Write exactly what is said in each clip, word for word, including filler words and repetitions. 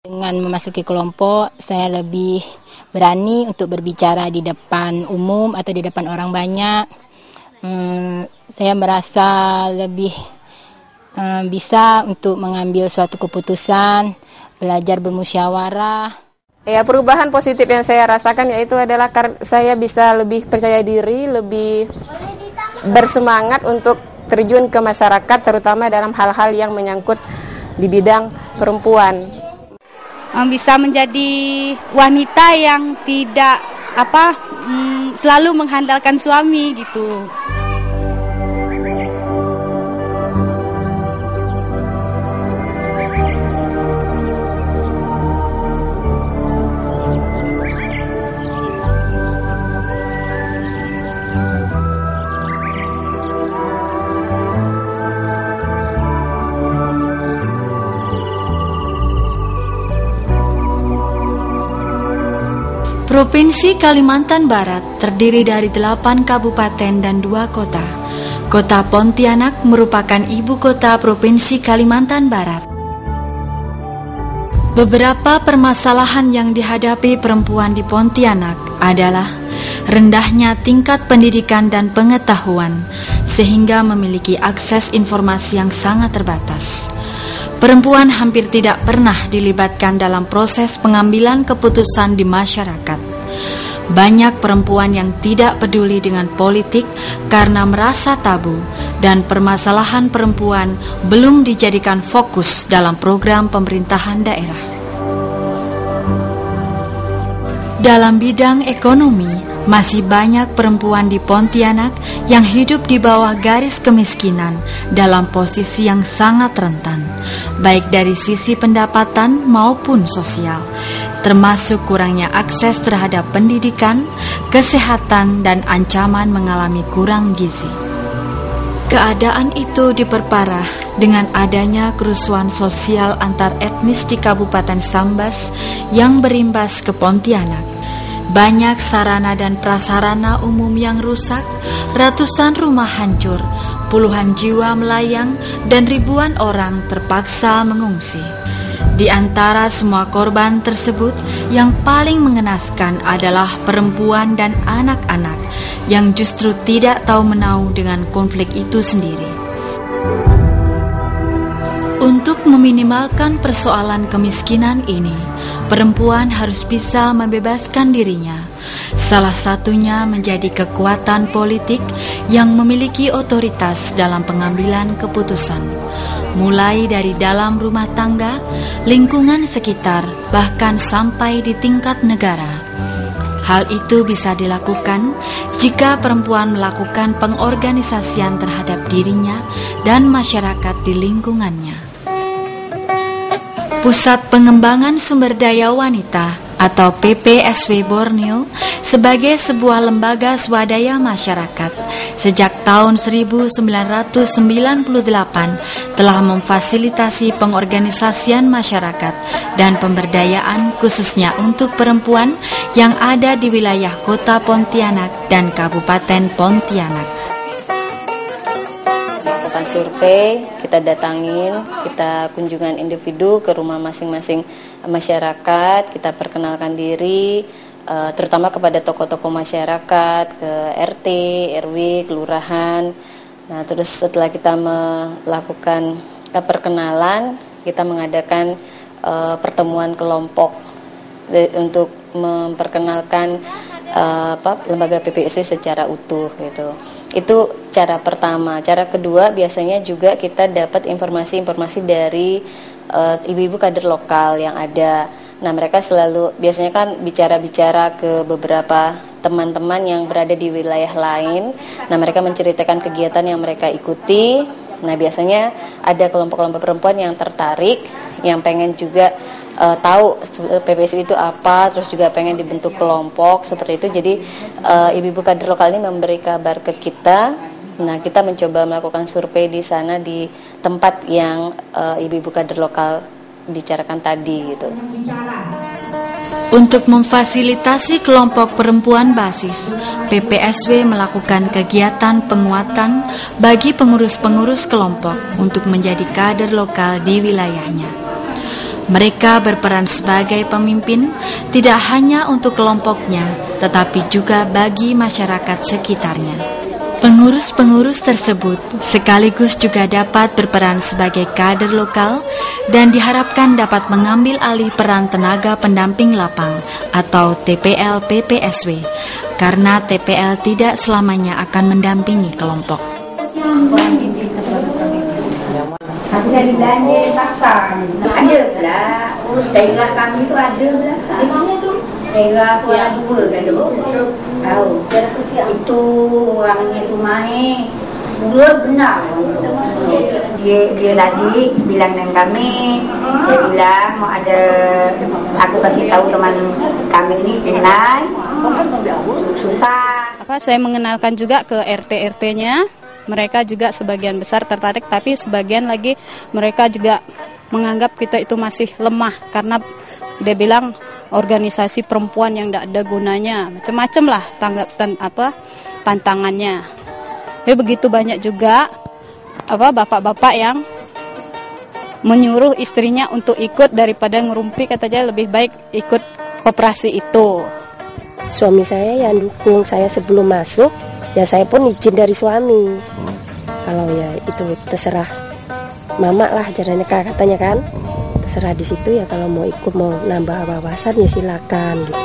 Dengan memasuki kelompok, saya lebih berani untuk berbicara di depan umum atau di depan orang banyak. Hmm, saya merasa lebih um, bisa untuk mengambil suatu keputusan, belajar bermusyawarah. Ya, perubahan positif yang saya rasakan yaitu adalah karena saya bisa lebih percaya diri, lebih bersemangat untuk terjun ke masyarakat, terutama dalam hal-hal yang menyangkut di bidang perempuan. Bisa menjadi wanita yang tidak apa mm, selalu mengandalkan suami gitu. Provinsi Kalimantan Barat terdiri dari delapan kabupaten dan dua kota. Kota Pontianak merupakan ibu kota Provinsi Kalimantan Barat. Beberapa permasalahan yang dihadapi perempuan di Pontianak adalah rendahnya tingkat pendidikan dan pengetahuan, sehingga memiliki akses informasi yang sangat terbatas. Perempuan hampir tidak pernah dilibatkan dalam proses pengambilan keputusan di masyarakat. Banyak perempuan yang tidak peduli dengan politik karena merasa tabu, dan permasalahan perempuan belum dijadikan fokus dalam program pemerintahan daerah. Dalam bidang ekonomi, masih banyak perempuan di Pontianak yang hidup di bawah garis kemiskinan dalam posisi yang sangat rentan, baik dari sisi pendapatan maupun sosial, termasuk kurangnya akses terhadap pendidikan, kesehatan, dan ancaman mengalami kurang gizi. Keadaan itu diperparah dengan adanya kerusuhan sosial antar etnis di Kabupaten Sambas yang berimbas ke Pontianak. Banyak sarana dan prasarana umum yang rusak, ratusan rumah hancur, puluhan jiwa melayang, dan ribuan orang terpaksa mengungsi. Di antara semua korban tersebut, yang paling mengenaskan adalah perempuan dan anak-anak yang justru tidak tahu menau dengan konflik itu sendiri. Untuk meminimalkan persoalan kemiskinan ini, perempuan harus bisa membebaskan dirinya. Salah satunya menjadi kekuatan politik yang memiliki otoritas dalam pengambilan keputusan, mulai dari dalam rumah tangga, lingkungan sekitar, bahkan sampai di tingkat negara. Hal itu bisa dilakukan jika perempuan melakukan pengorganisasian terhadap dirinya dan masyarakat di lingkungannya. Pusat Pengembangan Sumber Daya Wanita atau P P S W Borneo sebagai sebuah lembaga swadaya masyarakat sejak tahun seribu sembilan ratus sembilan puluh delapan telah memfasilitasi pengorganisasian masyarakat dan pemberdayaan khususnya untuk perempuan yang ada di wilayah Kota Pontianak dan Kabupaten Pontianak. Survei, kita datangin, kita kunjungan individu ke rumah masing-masing masyarakat, kita perkenalkan diri, uh, terutama kepada tokoh-tokoh masyarakat, ke R T, R W, kelurahan. Nah, terus setelah kita melakukan uh, perkenalan, kita mengadakan uh, pertemuan kelompok de, untuk memperkenalkan uh, apa, lembaga P P S W secara utuh gitu. Itu cara pertama. Cara kedua biasanya juga kita dapat informasi-informasi dari uh, ibu-ibu kader lokal yang ada. Nah, mereka selalu biasanya kan bicara-bicara ke beberapa teman-teman yang berada di wilayah lain. Nah, mereka menceritakan kegiatan yang mereka ikuti. Nah, biasanya ada kelompok-kelompok perempuan yang tertarik, yang pengen juga uh, tahu P P S W itu apa, terus juga pengen dibentuk kelompok seperti itu. Jadi uh, ibu-ibu kader lokal ini memberi kabar ke kita. Nah, kita mencoba melakukan survei di sana di tempat yang uh, ibu-ibu kader lokal bicarakan tadi gitu. Untuk memfasilitasi kelompok perempuan basis, P P S W melakukan kegiatan penguatan bagi pengurus-pengurus kelompok untuk menjadi kader lokal di wilayahnya. Mereka berperan sebagai pemimpin tidak hanya untuk kelompoknya, tetapi juga bagi masyarakat sekitarnya. Pengurus-pengurus tersebut sekaligus juga dapat berperan sebagai kader lokal dan diharapkan dapat mengambil alih peran tenaga pendamping lapang atau T P L P P S W, karena T P L tidak selamanya akan mendampingi kelompok. Dari belanja paksa, ada lah. Daerah kami itu ada lah. Di mana tu? Daerah Kuala Dua kan tu. Tahu. Itu orangnya tu main. Mulut benar. Dia dia tadi bilang dengan kami, dia bilang mau ada, aku kasih tahu teman kami ini senang, susah. Apa saya mengenalkan juga ke R T R T-nya. Mereka juga sebagian besar tertarik, tapi sebagian lagi mereka juga menganggap kita itu masih lemah karena dia bilang organisasi perempuan yang tidak ada gunanya, macam-macam lah tanggapan apa tantangannya. Ya begitu banyak juga apa bapak-bapak yang menyuruh istrinya untuk ikut daripada ngerumpi, katanya lebih baik ikut koperasi itu. Suami saya yang dukung saya sebelum masuk. Ya saya pun izin dari suami. Hmm. Kalau ya itu terserah mama lah caranya katanya kan. Terserah di situ ya, kalau mau ikut mau nambah wawasan ya silakan gitu.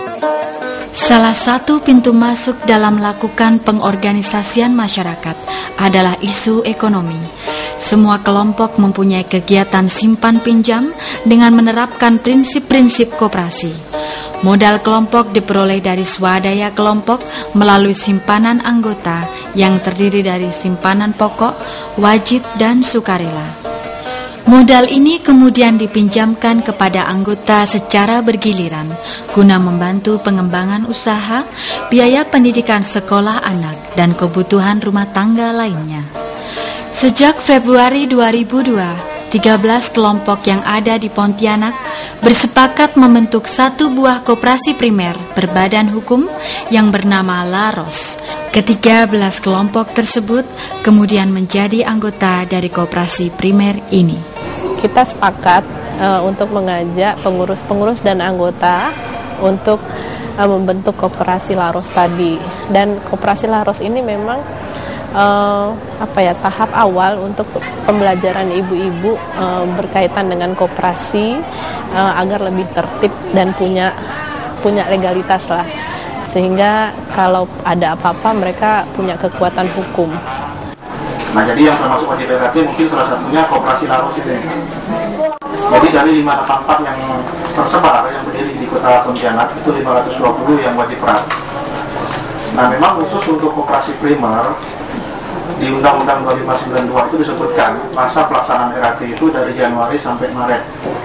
Salah satu pintu masuk dalam melakukan pengorganisasian masyarakat adalah isu ekonomi. Semua kelompok mempunyai kegiatan simpan pinjam dengan menerapkan prinsip-prinsip koperasi. Modal kelompok diperoleh dari swadaya kelompok melalui simpanan anggota yang terdiri dari simpanan pokok, wajib, dan sukarela. Modal ini kemudian dipinjamkan kepada anggota secara bergiliran guna membantu pengembangan usaha, biaya pendidikan sekolah anak, dan kebutuhan rumah tangga lainnya. Sejak Februari dua ribu dua, tiga belas kelompok yang ada di Pontianak bersepakat membentuk satu buah koperasi primer berbadan hukum yang bernama Laros. Ketiga belas kelompok tersebut kemudian menjadi anggota dari koperasi primer ini. Kita sepakat uh, untuk mengajak pengurus-pengurus dan anggota untuk uh, membentuk koperasi Laros tadi. Dan koperasi Laros ini memang Uh, apa ya tahap awal untuk pembelajaran ibu-ibu uh, berkaitan dengan koperasi uh, agar lebih tertib dan punya punya legalitas lah, sehingga kalau ada apa-apa mereka punya kekuatan hukum. Nah, jadi yang termasuk wajib R T mungkin salah satunya koperasi Laros itu. Jadi dari lima ratus empat yang tersebar yang berdiri di kota Pontianak itu lima ratus dua puluh yang wajib R A T. Nah, memang khusus untuk koperasi primer di Undang-Undang dua lima sembilan dua itu disebutkan masa pelaksanaan R A T itu dari Januari sampai Maret.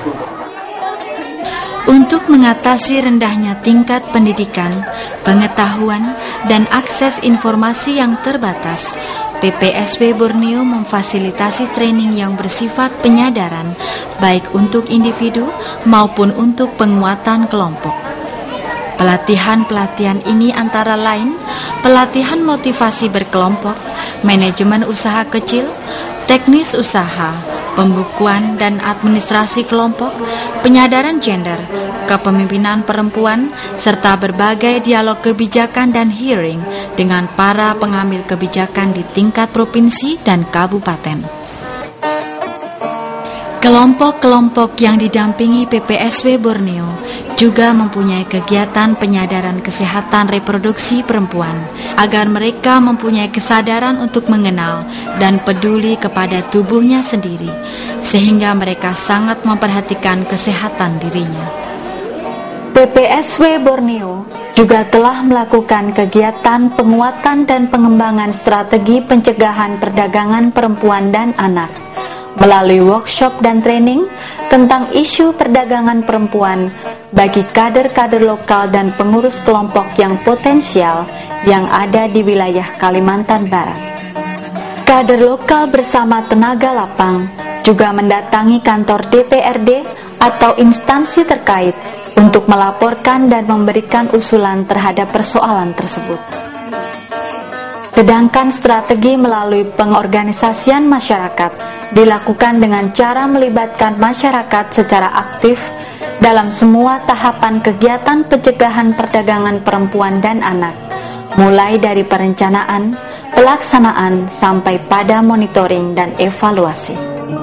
Untuk mengatasi rendahnya tingkat pendidikan, pengetahuan, dan akses informasi yang terbatas, P P S W Borneo memfasilitasi training yang bersifat penyadaran, baik untuk individu maupun untuk penguatan kelompok. Pelatihan-pelatihan ini antara lain pelatihan motivasi berkelompok, manajemen usaha kecil, teknis usaha, pembukuan dan administrasi kelompok, penyadaran gender, kepemimpinan perempuan, serta berbagai dialog kebijakan dan hearing dengan para pengambil kebijakan di tingkat provinsi dan kabupaten. Kelompok-kelompok yang didampingi P P S W Borneo juga mempunyai kegiatan penyadaran kesehatan reproduksi perempuan agar mereka mempunyai kesadaran untuk mengenal dan peduli kepada tubuhnya sendiri, sehingga mereka sangat memperhatikan kesehatan dirinya. P P S W Borneo juga telah melakukan kegiatan penguatan dan pengembangan strategi pencegahan perdagangan perempuan dan anak melalui workshop dan training tentang isu perdagangan perempuan bagi kader-kader lokal dan pengurus kelompok yang potensial yang ada di wilayah Kalimantan Barat. Kader lokal bersama tenaga lapang juga mendatangi kantor D P R D atau instansi terkait untuk melaporkan dan memberikan usulan terhadap persoalan tersebut. Sedangkan strategi melalui pengorganisasian masyarakat dilakukan dengan cara melibatkan masyarakat secara aktif dalam semua tahapan kegiatan pencegahan perdagangan perempuan dan anak, mulai dari perencanaan, pelaksanaan, sampai pada monitoring dan evaluasi.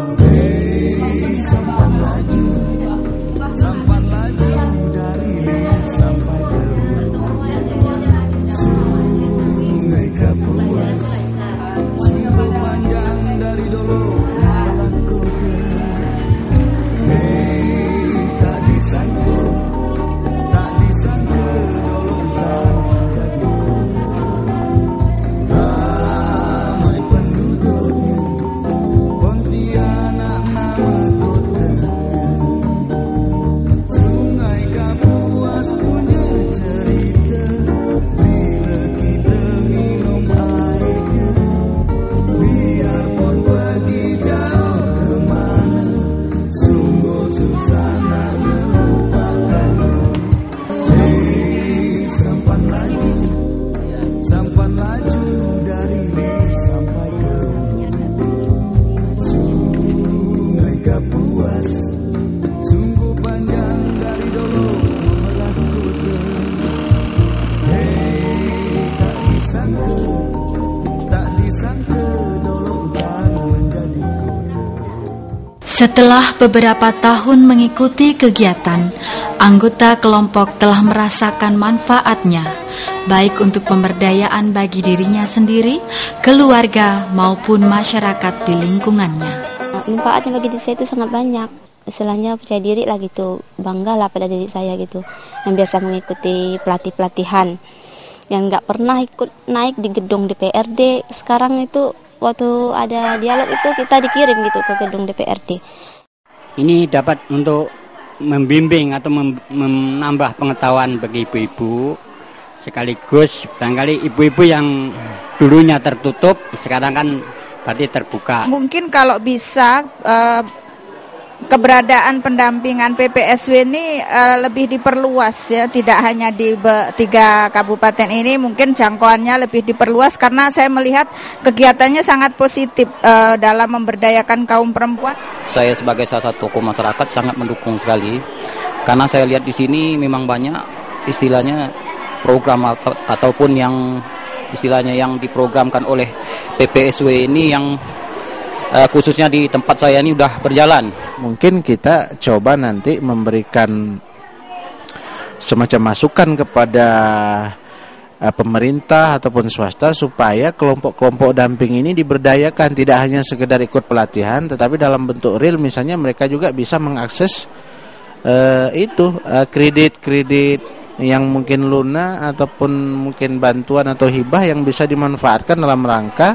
Setelah beberapa tahun mengikuti kegiatan, anggota kelompok telah merasakan manfaatnya, baik untuk pemberdayaan bagi dirinya sendiri, keluarga, maupun masyarakat di lingkungannya. Manfaatnya bagi diri saya itu sangat banyak. Istilahnya percaya diri lah gitu, banggalah pada diri saya gitu, yang biasa mengikuti pelatih-pelatihan, yang nggak pernah ikut naik di gedung D P R D. Sekarang itu waktu ada dialog itu kita dikirim gitu ke gedung D P R D. Ini dapat untuk membimbing atau mem menambah pengetahuan bagi ibu-ibu, sekaligus barangkali ibu-ibu yang dulunya tertutup sekarang kan berarti terbuka. Mungkin kalau bisa uh, keberadaan pendampingan P P S W ini uh, lebih diperluas ya, tidak hanya di tiga kabupaten ini, mungkin jangkauannya lebih diperluas karena saya melihat kegiatannya sangat positif uh, dalam memberdayakan kaum perempuan. Saya sebagai salah satu tokoh masyarakat sangat mendukung sekali karena saya lihat di sini memang banyak istilahnya program atau, ataupun yang istilahnya yang diprogramkan oleh P P S W ini yang Uh, khususnya di tempat saya ini udah berjalan. Mungkin kita coba nanti memberikan semacam masukan kepada uh, pemerintah ataupun swasta supaya kelompok-kelompok damping ini diberdayakan, tidak hanya sekedar ikut pelatihan, tetapi dalam bentuk real, misalnya mereka juga bisa mengakses uh, itu kredit-kredit uh, yang mungkin lunak ataupun mungkin bantuan atau hibah yang bisa dimanfaatkan dalam rangka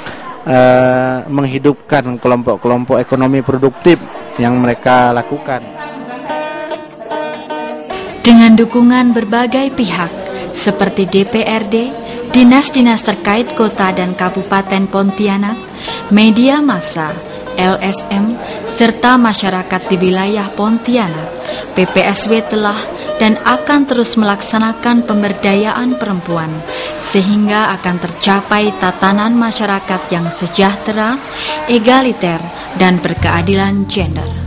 Uh, menghidupkan kelompok-kelompok ekonomi produktif yang mereka lakukan. Dengan dukungan berbagai pihak seperti D P R D, dinas-dinas terkait kota dan kabupaten Pontianak, media massa, L S M, serta masyarakat di wilayah Pontianak, P P S W telah dan akan terus melaksanakan pemberdayaan perempuan sehingga akan tercapai tatanan masyarakat yang sejahtera, egaliter, dan berkeadilan gender.